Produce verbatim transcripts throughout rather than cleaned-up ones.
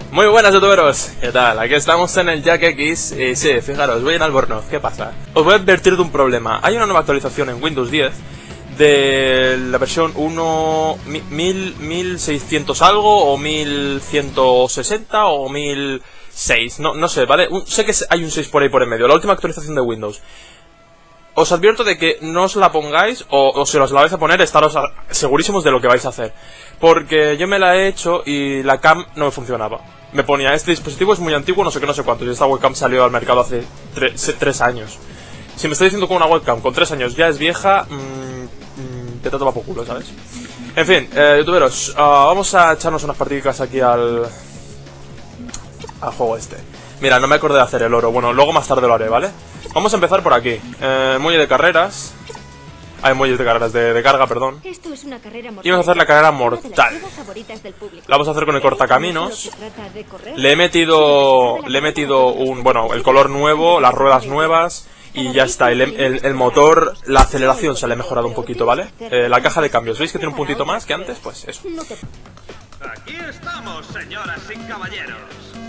Muy buenas youtuberos, ¿qué tal? Aquí estamos en el Jack X y sí, fijaros, voy en Albornoz, ¿qué pasa? Os voy a advertir de un problema. Hay una nueva actualización en Windows diez de la versión uno mil seiscientos algo o mil ciento sesenta o mil seis, no, no sé, ¿vale? Un, sé que hay un seis por ahí por en medio, la última actualización de Windows. Os advierto de que no os la pongáis, o, o si os la vais a poner, estaros a, segurísimos de lo que vais a hacer. Porque yo me la he hecho y la cam no me funcionaba. Me ponía, este dispositivo es muy antiguo, no sé qué, no sé cuánto, y esta webcam salió al mercado hace tres, tres años. Si me está diciendo que una webcam con tres años ya es vieja, mmm, mmm, te toma por culo, ¿sabes? En fin, eh, youtuberos, uh, vamos a echarnos unas partiditas aquí al... al juego este. Mira, no me acordé de hacer el oro, bueno, luego más tarde lo haré, ¿vale? Vamos a empezar por aquí, eh, muelle de carreras. Hay muelles de carreras, de, de carga, perdón. Esto es una carrera mortal. Y vamos a hacer la carrera mortal. La vamos a hacer con el cortacaminos. Le he metido, le he metido un, bueno, el color nuevo, las ruedas nuevas. Y ya está, el, el, el motor, la aceleración se le ha mejorado un poquito, ¿vale? Eh, la caja de cambios, ¿veis que tiene un puntito más que antes? Pues eso. Aquí estamos, señoras y caballeros.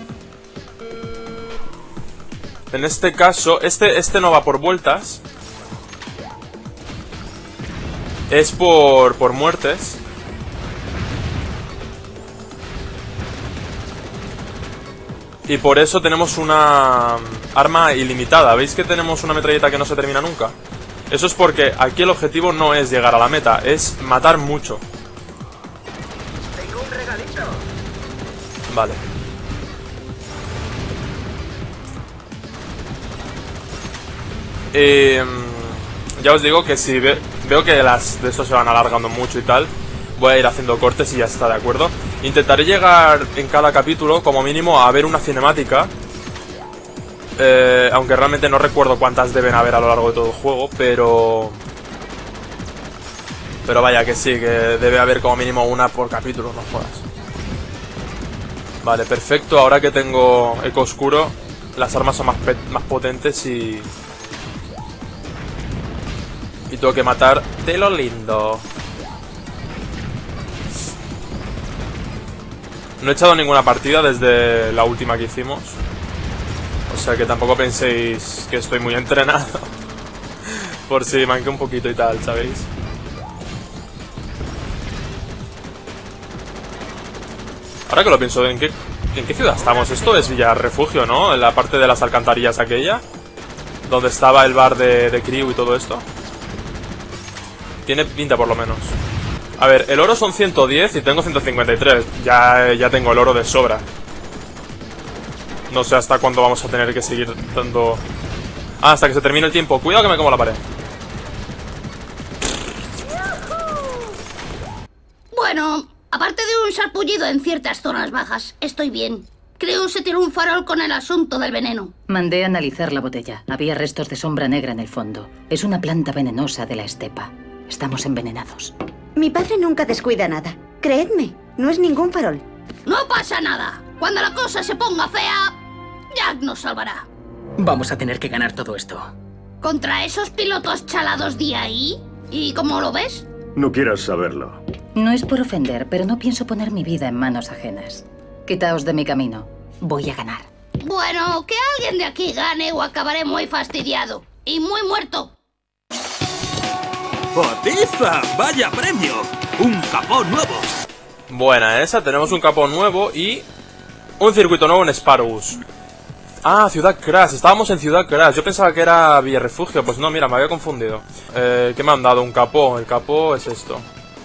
En este caso, este, este no va por vueltas. Es por, por muertes. Y por eso tenemos una arma ilimitada. ¿Veis que tenemos una metralleta que no se termina nunca? Eso es porque aquí el objetivo no es llegar a la meta, es matar mucho. Tengo un regalito. Vale. Eh, ya os digo que si ve, veo que las de estos se van alargando mucho y tal, voy a ir haciendo cortes y ya está, ¿de acuerdo? Intentaré llegar en cada capítulo como mínimo a ver una cinemática, eh, aunque realmente no recuerdo cuántas deben haber a lo largo de todo el juego, pero... Pero vaya que sí, que debe haber como mínimo una por capítulo, no jodas. Vale, perfecto, ahora que tengo eco oscuro, las armas son más, más potentes y... Y tengo que matar de lo lindo. No he echado ninguna partida desde la última que hicimos. O sea que tampoco penséis que estoy muy entrenado. Por si manqué un poquito y tal, ¿sabéis? Ahora que lo pienso, ¿en qué, en qué ciudad estamos? Esto es Villa Refugio, ¿no? En la parte de las alcantarillas aquella, donde estaba el bar de, de Crew y todo esto. Tiene pinta por lo menos. A ver, el oro son ciento diez y tengo ciento cincuenta y tres. Ya, ya tengo el oro de sobra. No sé hasta cuándo vamos a tener que seguir dando... Ah, hasta que se termine el tiempo. Cuidado que me como la pared. Bueno, aparte de un sarpullido en ciertas zonas bajas, estoy bien. Creo se tiró un farol con el asunto del veneno. Mandé a analizar la botella. Había restos de sombra negra en el fondo. Es una planta venenosa de la estepa. Estamos envenenados. Mi padre nunca descuida nada. Creedme, no es ningún farol. No pasa nada. Cuando la cosa se ponga fea, Jack nos salvará. Vamos a tener que ganar todo esto. ¿Contra esos pilotos chalados de ahí? ¿Y cómo lo ves? No quieras saberlo. No es por ofender, pero no pienso poner mi vida en manos ajenas. Quitaos de mi camino. Voy a ganar. Bueno, que alguien de aquí gane o acabaré muy fastidiado. Y muy muerto. ¡Potiza! ¡Vaya premio! ¡Un capó nuevo! Buena esa, tenemos un capó nuevo y... un circuito nuevo en Sparrows. Ah, Ciudad Crash, estábamos en Ciudad Crash. Yo pensaba que era Villa Refugio, pues no, mira, me había confundido. eh, ¿Qué me han dado? Un capó, el capó es esto.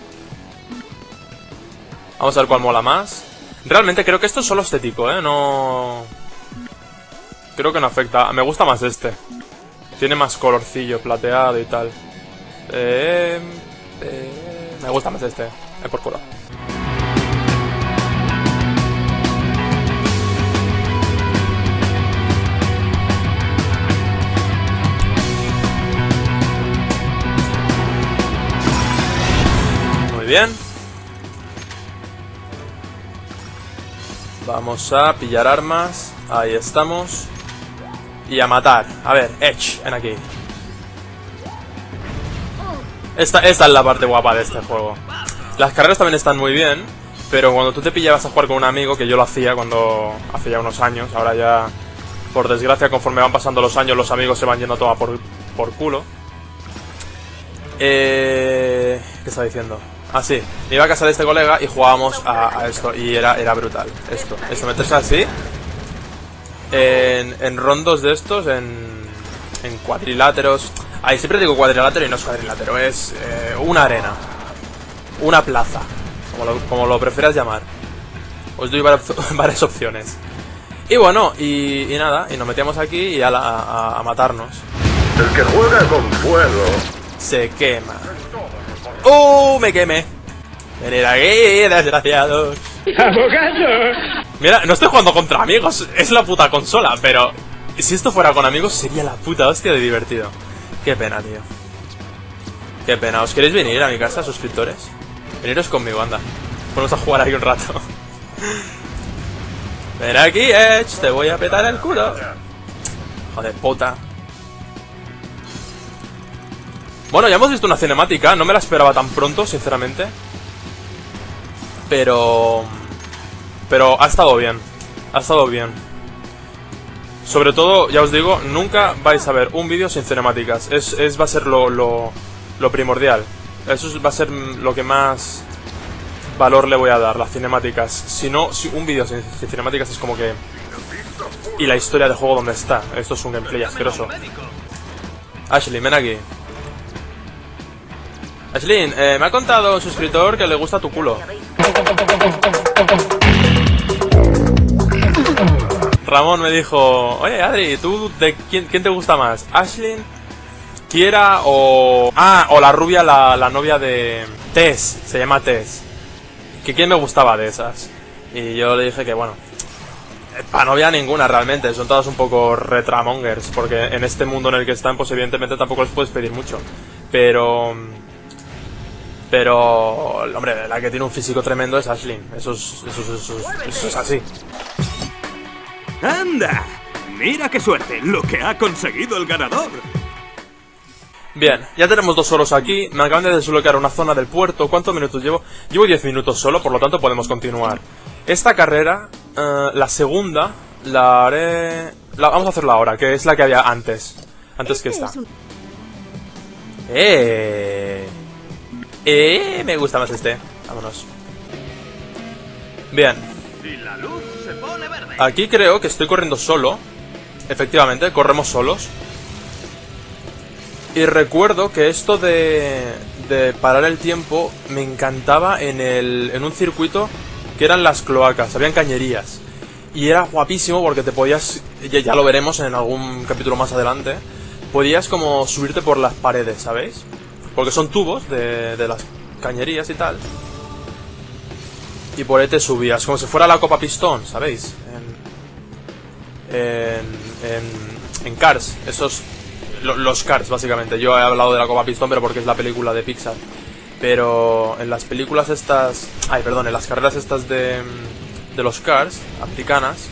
Vamos a ver cuál mola más. Realmente creo que esto es solo estético, eh, no... Creo que no afecta, me gusta más este. Tiene más colorcillo, plateado y tal. Eh, eh, me gusta más este, es por color. Muy bien. Vamos a pillar armas. Ahí estamos. Y a matar. A ver, Edge, ven aquí. Esta, esta es la parte guapa de este juego. Las carreras también están muy bien, Pero cuando tú te pillabas a jugar con un amigo, que yo lo hacía cuando hace ya unos años, ahora ya, por desgracia, conforme van pasando los años, los amigos se van yendo a tomar por, por culo. Eh, ¿Qué estaba diciendo? Ah, sí, me iba a casa de este colega y jugábamos a, a esto, y era, era brutal. Esto, esto, meterse así, en, en rondos de estos, en, en cuadriláteros. Ahí siempre digo cuadrilátero y no es cuadrilátero, es eh, una arena, una plaza, como lo, como lo prefieras llamar. Os doy varias, varias opciones. Y bueno, y, y nada, y nos metíamos aquí y a, la, a, a matarnos. El que juega con fuego se quema. ¡Uh! Me quemé. Venid aquí, desgraciados. ¡Abogado! Mira, no estoy jugando contra amigos, es la puta consola, pero si esto fuera con amigos sería la puta hostia de divertido. Qué pena, tío. Qué pena. ¿Os queréis venir a mi casa, suscriptores? Veniros conmigo, anda. Vamos a jugar ahí un rato. Ven aquí, Edge, te voy a petar el culo. Joder, puta. Bueno, ya hemos visto una cinemática, no me la esperaba tan pronto, sinceramente. Pero... Pero ha estado bien. Ha estado bien. Sobre todo, ya os digo, nunca vais a ver un vídeo sin cinemáticas. Es, es va a ser lo, lo, lo primordial. Eso va a ser lo que más valor le voy a dar, las cinemáticas. Si no, si un vídeo sin, sin cinemáticas es como que... Y la historia del juego, ¿dónde está? Esto es un gameplay asqueroso. Ashley, ven aquí. Ashley, eh, me ha contado un suscriptor que le gusta tu culo. Ramón me dijo, oye Adri, ¿tú de quién, quién te gusta más? ¿Ashley, Kiera o... Ah, o la rubia, la, la novia de... Tess, se llama Tess. ¿Que quién me gustaba de esas? Y yo le dije que bueno, para novia ninguna realmente, son todas un poco retramongers, porque en este mundo en el que están pues evidentemente tampoco les puedes pedir mucho. Pero... Pero... Hombre, la que tiene un físico tremendo es Ashley, eso es, eso es, eso es, eso es así. ¡Anda! ¡Mira qué suerte! ¡Lo que ha conseguido el ganador! Bien, ya tenemos dos solos aquí. Me acaban de desbloquear una zona del puerto. ¿Cuántos minutos llevo? Llevo diez minutos solo, por lo tanto podemos continuar. Esta carrera, uh, la segunda, la haré... La, vamos a hacerla ahora, que es la que había antes. Antes que esta. ¡Eh! ¡Eh! Me gusta más este. Vámonos. Bien. Aquí creo que estoy corriendo solo. Efectivamente, corremos solos. Y recuerdo que esto de, de parar el tiempo me encantaba en, el, en un circuito que eran las cloacas, habían cañerías. Y era guapísimo porque te podías, ya, ya lo veremos en algún capítulo más adelante, podías como subirte por las paredes, ¿sabéis? Porque son tubos de, de las cañerías y tal. Y por ahí te subías, como si fuera la Copa Pistón, ¿sabéis? En, en, en, en Cars, esos... Los Cars, básicamente. Yo he hablado de la Copa Pistón, pero porque es la película de Pixar. Pero en las películas estas... Ay, perdón, en las carreras estas de... De los Cars, americanas,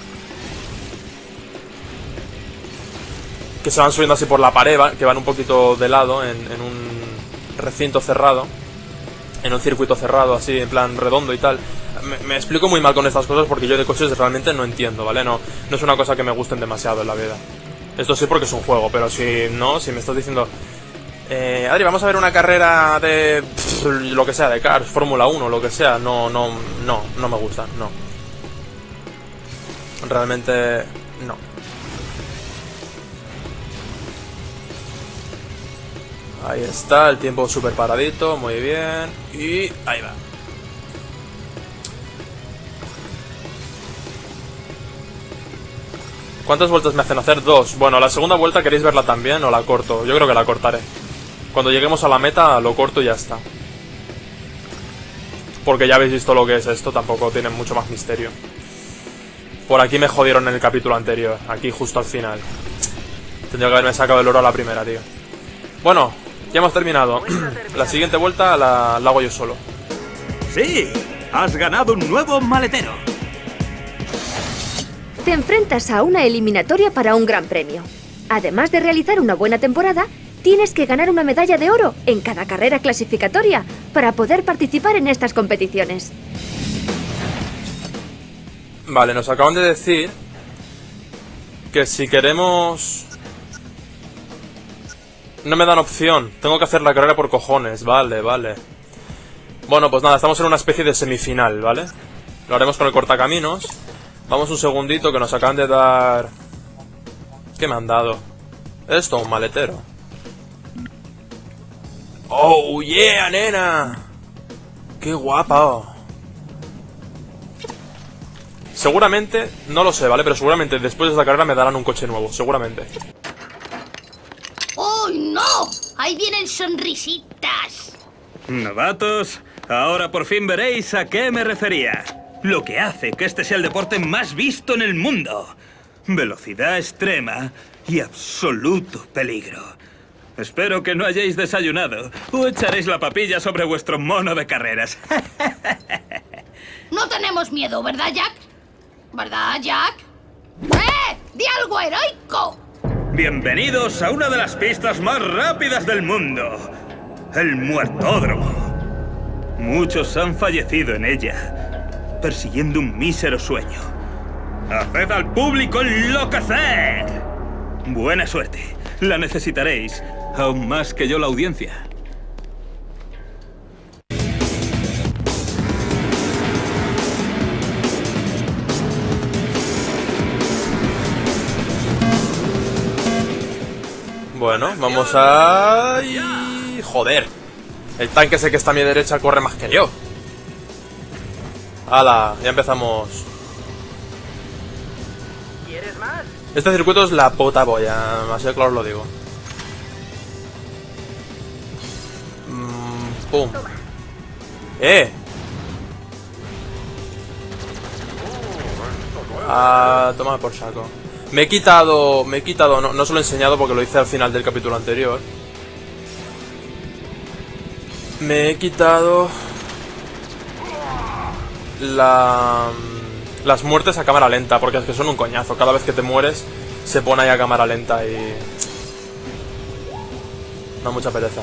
que se van subiendo así por la pared, que van un poquito de lado, en, en un recinto cerrado, en un circuito cerrado, así, en plan redondo y tal. Me, me explico muy mal con estas cosas porque yo de coches realmente no entiendo, ¿vale? No, no es una cosa que me gusten demasiado en la vida. Esto sí porque es un juego, pero si no, si me estás diciendo... Eh, Adri, vamos a ver una carrera de... Pff, lo que sea, de Cars, Fórmula uno, lo que sea. No, no, no, no me gusta, no. Realmente... no. Ahí está, el tiempo súper paradito, muy bien. Y ahí va. ¿Cuántas vueltas me hacen hacer? Dos. Bueno, la segunda vuelta, ¿queréis verla también o la corto? Yo creo que la cortaré. Cuando lleguemos a la meta, lo corto y ya está. Porque ya habéis visto lo que es esto, tampoco tiene mucho más misterio. Por aquí me jodieron en el capítulo anterior, aquí justo al final. Tendría que haberme sacado el oro a la primera, tío. Bueno, ya hemos terminado. La siguiente vuelta la, la hago yo solo. ¡Sí! ¡Has ganado un nuevo maletero! Te enfrentas a una eliminatoria para un gran premio. Además de realizar una buena temporada, tienes que ganar una medalla de oro en cada carrera clasificatoria para poder participar en estas competiciones. Vale, nos acaban de decir que si queremos... No me dan opción. Tengo que hacer la carrera por cojones. Vale, vale. Bueno, pues nada, estamos en una especie de semifinal, ¿vale? Lo haremos con el cortacaminos. Vamos un segundito que nos acaban de dar... ¿Qué me han dado? Esto, un maletero. ¡Oh, yeah, nena! ¡Qué guapa! Seguramente, no lo sé, ¿vale? Pero seguramente después de esta carrera me darán un coche nuevo, seguramente. ¡Oh, no! ¡Ahí vienen sonrisitas! Novatos, ahora por fin veréis a qué me refería. Lo que hace que este sea el deporte más visto en el mundo. Velocidad extrema y absoluto peligro. Espero que no hayáis desayunado o echaréis la papilla sobre vuestro mono de carreras. No tenemos miedo, ¿verdad, Jack? ¿Verdad, Jack? ¡Eh! ¡Di algo heroico! Bienvenidos a una de las pistas más rápidas del mundo. El Muertódromo. Muchos han fallecido en ella, persiguiendo un mísero sueño. ¡Haced al público enloquecer! Buena suerte. La necesitaréis, aún más que yo la audiencia. Bueno, vamos a... ¡Ay! Joder. El tanque ese que está a mi derecha corre más que yo. ¡Hala! Ya empezamos. ¿Quieres más? Este circuito es la puta polla, así de claro os lo digo. Mm, ¡Pum! ¡Eh! Ah, toma por saco. Me he quitado... Me he quitado... No, no se lo he enseñado porque lo hice al final del capítulo anterior. Me he quitado... La... Las muertes a cámara lenta, porque es que son un coñazo. Cada vez que te mueres, se pone ahí a cámara lenta y... Da mucha pereza.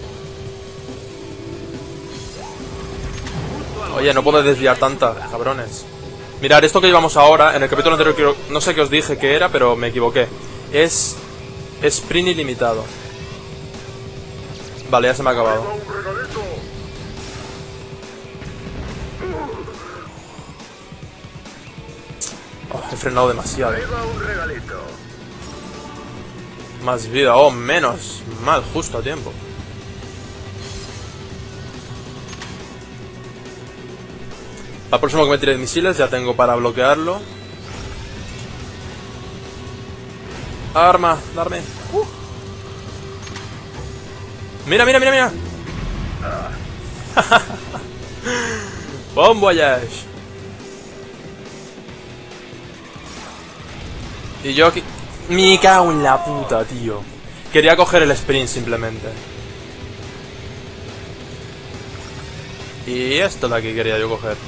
Oye, no puedo desviar tanta, cabrones. Mirad, esto que llevamos ahora, en el capítulo anterior quiero, no sé qué os dije que era, pero me equivoqué. Es sprint ilimitado. Vale, ya se me ha acabado. Oh, he frenado demasiado. Más vida, oh, menos mal, justo a tiempo. Al próximo que me tire misiles ya tengo para bloquearlo. Arma, darme. Uh. Mira, mira, mira, mira. Bon voyage. Y yo aquí... Me cago en la puta, tío. Quería coger el sprint simplemente. Y esto de aquí quería yo coger.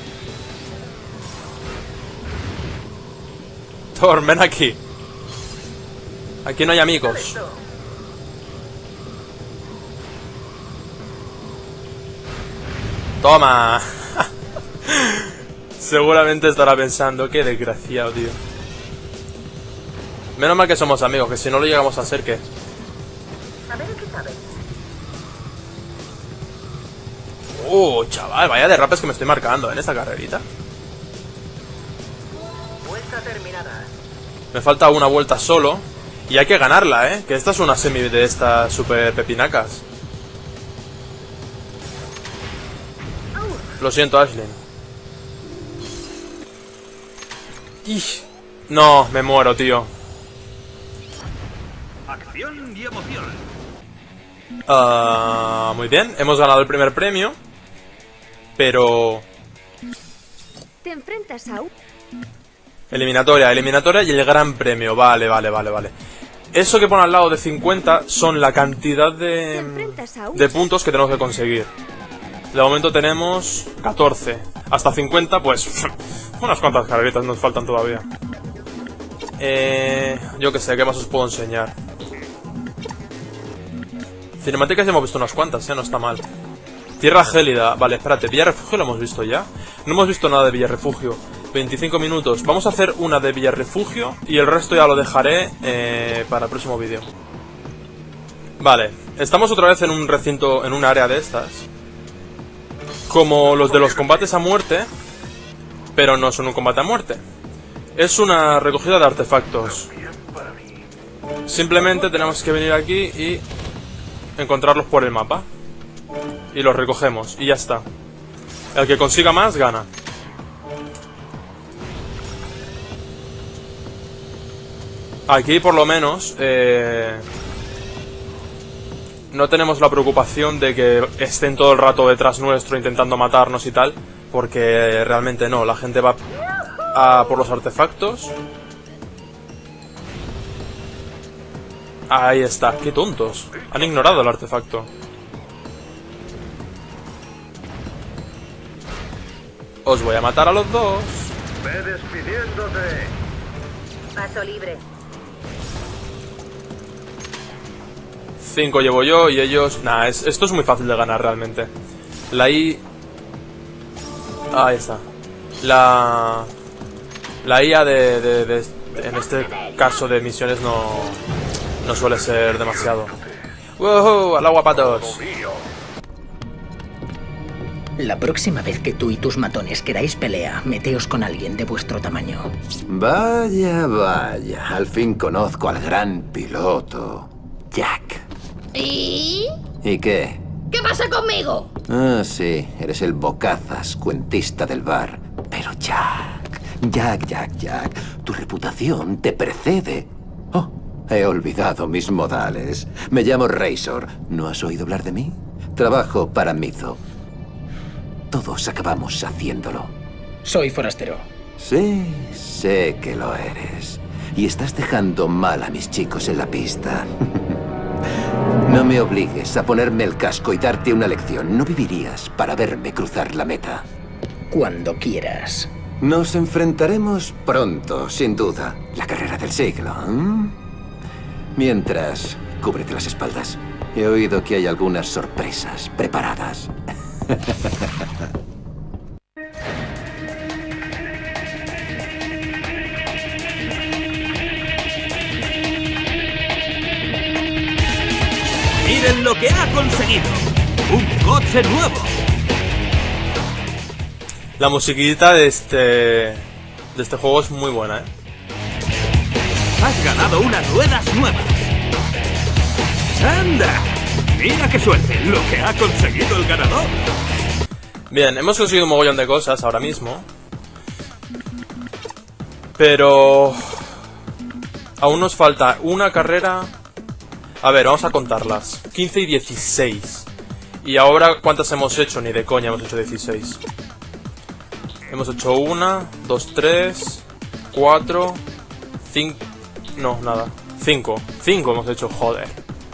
Thor, ven aquí. Aquí no hay amigos. Toma. Seguramente estará pensando, qué desgraciado, tío. Menos mal que somos amigos, que si no lo llegamos a hacer, ¿qué? A ver qué sabes. Uh, chaval, vaya derrapes que me estoy marcando en esta carrerita. Vuelta terminada. Me falta una vuelta solo. Y hay que ganarla, ¿eh? Que esta es una semi de estas super pepinacas. Lo siento, Ashley. Ih. No, me muero, tío. Acción y emoción. Uh, muy bien, hemos ganado el primer premio. Pero... Te enfrentas a un... Eliminatoria, eliminatoria y el gran premio. Vale, vale, vale, vale. Eso que pone al lado de cincuenta son la cantidad de, de puntos que tenemos que conseguir. De momento tenemos catorce. Hasta cincuenta, pues... unas cuantas carreritas nos faltan todavía. Eh, yo que sé, ¿qué más os puedo enseñar? Cinemáticas ya hemos visto unas cuantas, ¿eh? No está mal. Tierra gélida. Vale, espérate, Villa Refugio lo hemos visto ya. No hemos visto nada de Villa Refugio. veinticinco minutos. Vamos a hacer una de Villarrefugio y el resto ya lo dejaré eh, para el próximo vídeo. Vale, estamos otra vez en un recinto, en un área de estas. Como los de los combates a muerte, pero no son un combate a muerte. Es una recogida de artefactos. Simplemente tenemos que venir aquí y encontrarlos por el mapa. Y los recogemos, y ya está. El que consiga más, gana. Aquí, por lo menos, eh, no tenemos la preocupación de que estén todo el rato detrás nuestro intentando matarnos y tal. Porque realmente no, la gente va a por los artefactos. Ahí está, qué tontos. Han ignorado el artefacto. Os voy a matar a los dos. Ve despidiéndote. Paso libre. Cinco llevo yo y ellos... Nah, es, esto es muy fácil de ganar realmente. La I... Ahí está. La... La I A de, de, de... En este caso de misiones no... No suele ser demasiado. ¡Wow! ¡Al agua, patos! La próxima vez que tú y tus matones queráis pelea, meteos con alguien de vuestro tamaño. Vaya, vaya. Al fin conozco al gran piloto, Jack. ¿Y? ¿Y qué? ¿Qué pasa conmigo? Ah, sí. Eres el bocazas, cuentista del bar. Pero Jack, Jack, Jack, Jack, tu reputación te precede. Oh, he olvidado mis modales. Me llamo Razor. ¿No has oído hablar de mí? Trabajo para Mizo. Todos acabamos haciéndolo. Soy forastero. Sí, sé que lo eres. Y estás dejando mal a mis chicos en la pista. No me obligues a ponerme el casco y darte una lección. No vivirías para verme cruzar la meta. Cuando quieras. Nos enfrentaremos pronto, sin duda. La carrera del siglo, ¿eh? Mientras, cúbrete las espaldas. He oído que hay algunas sorpresas preparadas. ¡Miren lo que ha conseguido! ¡Un coche nuevo! La musiquita de este... De este juego es muy buena, ¿eh? ¡Has ganado unas ruedas nuevas! ¡Anda! ¡Mira qué suerte! ¡Lo que ha conseguido el ganador! Bien, hemos conseguido un mogollón de cosas ahora mismo. Pero... Aún nos falta una carrera... A ver, vamos a contarlas. quince y dieciséis. Y ahora, ¿cuántas hemos hecho? Ni de coña hemos hecho dieciséis. Hemos hecho una, dos, tres, cuatro, cinco... No, nada. Cinco. Cinco hemos hecho, joder.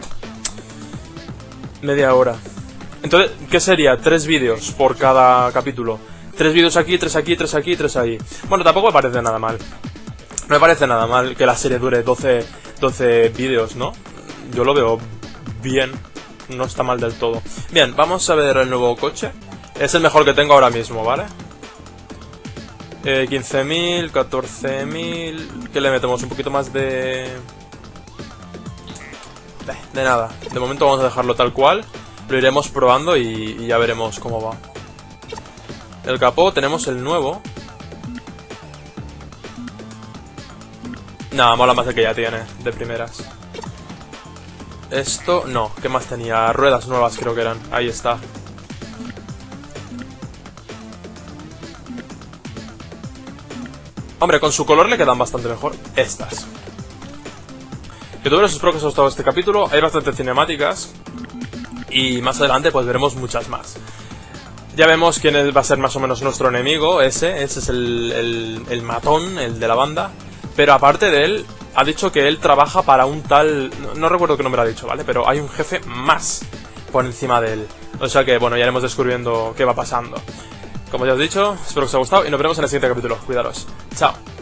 Media hora. Entonces, ¿qué sería? Tres vídeos por cada capítulo. Tres vídeos aquí, tres aquí, tres aquí, tres ahí. Bueno, tampoco me parece nada mal. No me parece nada mal que la serie dure doce, doce vídeos, ¿no? Yo lo veo bien. No está mal del todo. Bien, vamos a ver el nuevo coche. Es el mejor que tengo ahora mismo, ¿vale? Eh, quince mil, catorce mil... ¿Qué le metemos? Un poquito más de... De nada. De momento vamos a dejarlo tal cual. Lo iremos probando y, y ya veremos cómo va. El capó, tenemos el nuevo. Nada, mola más el que ya tiene, de primeras. Esto, no, ¿qué más tenía? Ruedas nuevas creo que eran, ahí está. Hombre, con su color le quedan bastante mejor estas. Youtubers, espero que os haya gustado este capítulo. Hay bastantes cinemáticas. Y más adelante pues veremos muchas más. Ya vemos quién va a ser más o menos nuestro enemigo. Ese, ese es el, el, el matón, el de la banda. Pero aparte de él, ha dicho que él trabaja para un tal... No, no recuerdo qué nombre ha dicho, ¿vale? Pero hay un jefe más por encima de él. O sea que, bueno, ya iremos descubriendo qué va pasando. Como ya os he dicho, espero que os haya gustado y nos veremos en el siguiente capítulo. Cuidaros. Chao.